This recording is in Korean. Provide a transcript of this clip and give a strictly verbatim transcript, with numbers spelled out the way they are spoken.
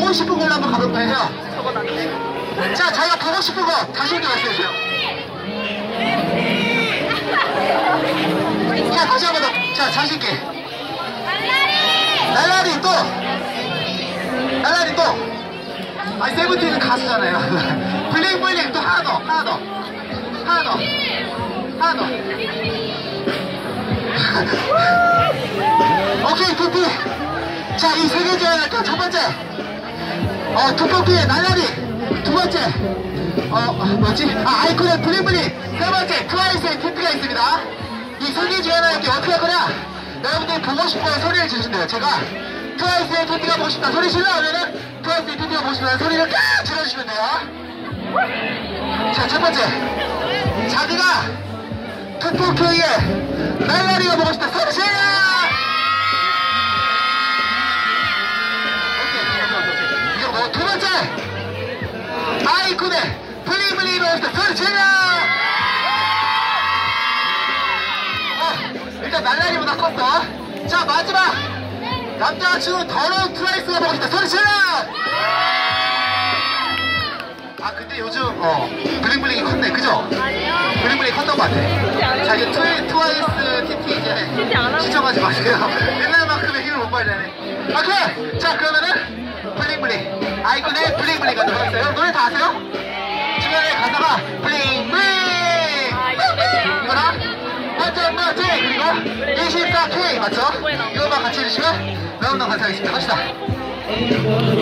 보고 싶은 걸로 한번 가볼 거예요. 자, 자기가 보고 싶은 거 다시 한번 말씀해주세요. 자, 다시 한번 더. 자, 자신있게. 날라리 또. 날라리 또. 아니, 세븐틴은 가수잖아요. 블링블링 또 하나 더. 하나 더. 하나 더. 하나 더. 오케이, 투피. 자, 이 세 개 중에 할게요. 첫 번째. 어, 투표피의 날라리. 두 번째. 어, 뭐지? 아, 아이콘의 블링블링. 세 번째, 트와이스의 틴트가 있습니다. 이 세 개 중에 하나 할게요. 어떻게 할 거냐? 여러분들이 보고 싶어요. 소리를 지르신대요. 제가 트와이스의 틴트가 보고 싶다. 소리 질러! 하면은 트와이스의 틴트가 보고 싶다. 소리를 깍! 질러주시면 돼요. 자, 첫 번째. 자기가 투표케이의 날라리가 보고 싶다. 소리 질러! 두 번째, 아이콘의 블링블링 보고 싶다. 소리 질러! 어, 일단 날라리보다 컸어. 자, 마지막, 남자가 추는 더러운 트와이스가 보고 싶다. 소리 질러! 아, 근데 요즘 어 블링블링이 컸네, 그죠? 블링블링이 컸던 것 같아. 자, 이제 트와이, 트와이스 티티 이제 시청하지 마세요. 옛날만큼의 힘을 못 발휘하네. 오케이! 자, 그러면은 블링블링 아이콘의 블링블링 가도록 하겠어요. 노래 다 아세요? 중간에 가사가 블링블링 이거랑 멋져 멋져 그리고 이십사 케이 맞죠? 이거만 같이 해주시면 너무너무 감사하겠습니다. 갑시다.